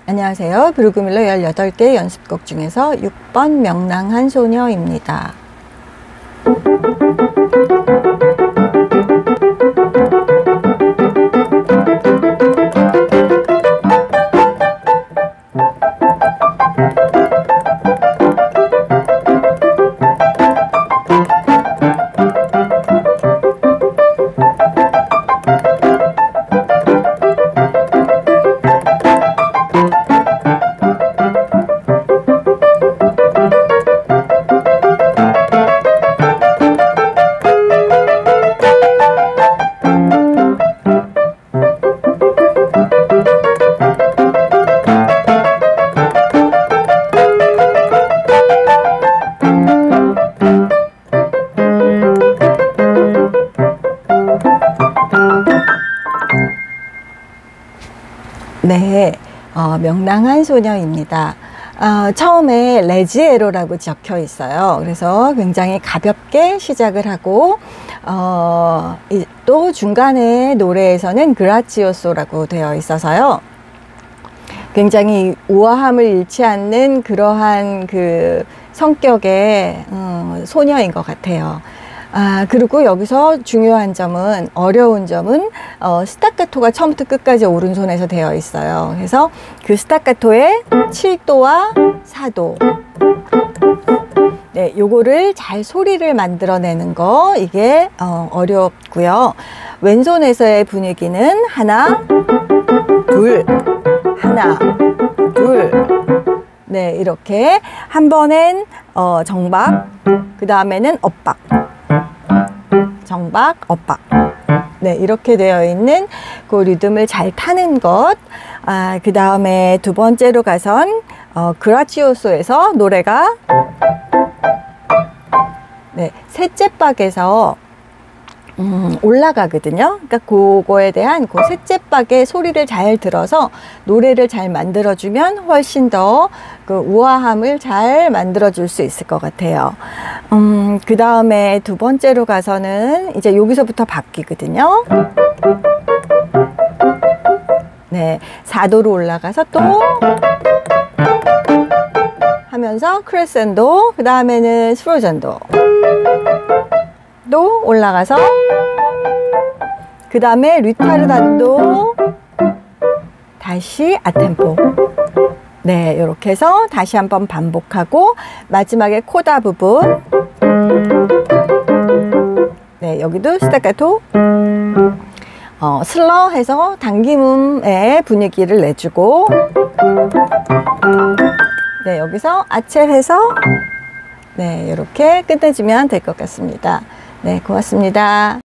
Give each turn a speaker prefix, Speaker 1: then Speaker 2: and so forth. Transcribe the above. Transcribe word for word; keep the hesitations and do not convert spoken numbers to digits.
Speaker 1: 안녕하세요. 브루그밀러 열여덟 개 연습곡 중에서 육 번 명랑한 소녀입니다. 네, 어, 명랑한 소녀입니다. 어, 처음에 레지에로라고 적혀 있어요. 그래서 굉장히 가볍게 시작을 하고 어, 이, 또 중간에 노래에서는 그라치오소라고 되어 있어서요. 굉장히 우아함을 잃지 않는 그러한 그 성격의 음, 소녀인 것 같아요. 아, 그리고 여기서 중요한 점은, 어려운 점은 어, 스타카토가 처음부터 끝까지 오른손에서 되어 있어요. 그래서 그 스타카토의 칠 도와 사 도, 네, 요거를 잘 소리를 만들어내는 거, 이게 어, 어렵고요. 왼손에서의 분위기는 하나, 둘, 하나, 둘, 네, 이렇게 한 번엔 어, 정박, 그 다음에는 엇박, 정박, 엇박. 네, 이렇게 되어 있는 그 리듬을 잘 타는 것. 아, 그 다음에 두 번째로 가선 어, 그라치오소에서 노래가 네, 셋째 박에서 음, 올라가거든요. 그러니까 그거에 대한 그 셋째 박의 소리를 잘 들어서 노래를 잘 만들어주면 훨씬 더 그 우아함을 잘 만들어줄 수 있을 것 같아요. 음, 그 다음에 두 번째로 가서는 이제 여기서부터 바뀌거든요. 네, 사 도로 올라가서 또 하면서 크레센도, 그 다음에는 스프로전도 또 올라가서, 그 다음에 리타르단도, 다시 아템포. 네, 이렇게 해서 다시 한번 반복하고 마지막에 코다 부분, 네, 여기도 스타카토, 어, 슬러 해서 당김음의 분위기를 내주고, 네, 여기서 아첼 해서 네, 이렇게 끝내주면 될 것 같습니다. 네, 고맙습니다.